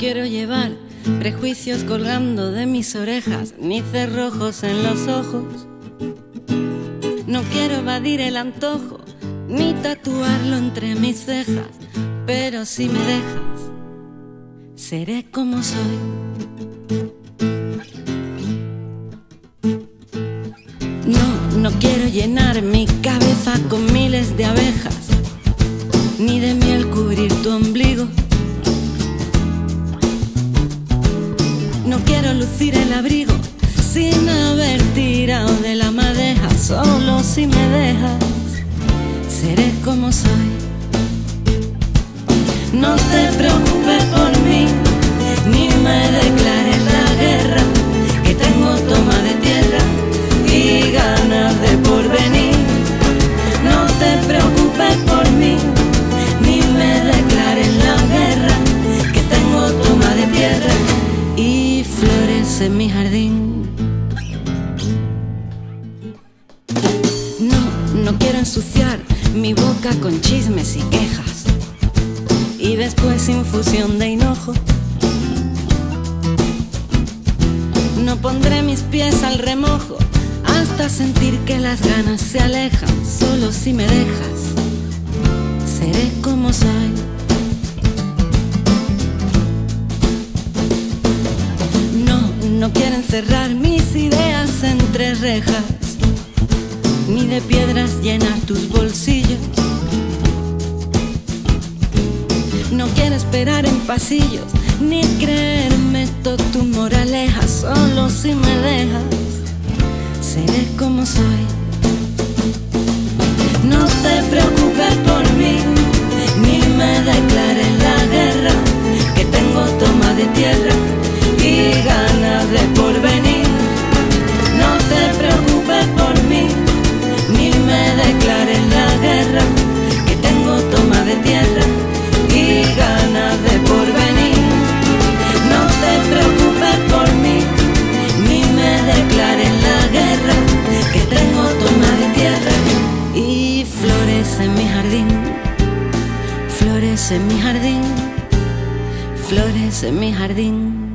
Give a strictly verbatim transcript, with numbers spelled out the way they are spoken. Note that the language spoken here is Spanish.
quiero llevar prejuicios colgando de mis orejas, ni cerrojos en los ojos. No quiero evadir el antojo, ni tatuarlo entre mis cejas, pero si me dejas, seré como soy. No, no quiero llenar mi cabeza con miles de abejas, ni de miel cubrir tu ombligo. No quiero lucir el abrigo sin haber tirado de la madeja. Solo si me dejas, seré como soy. No te preocupes por mí, ni me declares la guerra, que tengo toma de tierra y ganas de porvenir. No te preocupes por mí, ni me declares la guerra, que tengo toma de tierra y flores en mi jardín. No, no quiero ensuciar mi boca con chismes y quejas, y después infusión de hinojo. No pondré mis pies al remojo hasta sentir que las ganas se alejan. Solo si me dejas, seré como soy. No, no quiero encerrar mis ideas entre rejas, ni de piedras llenar tus bolsillos. No quiero esperar en pasillos, ni creerme toda tu moraleja. Solo si me dejas, seré como soy. No te preocupes por mí, ni me declares la guerra, que tengo toma de tierra y ganas de porvenir. No te preocupes por mí, ni me declares la guerra, que tengo toma de tierra y ganas de porvenir. No te preocupes por mí, ni me declares la guerra, que tengo toma de tierra y flores en mi jardín. Flores en mi jardín, flores en mi jardín.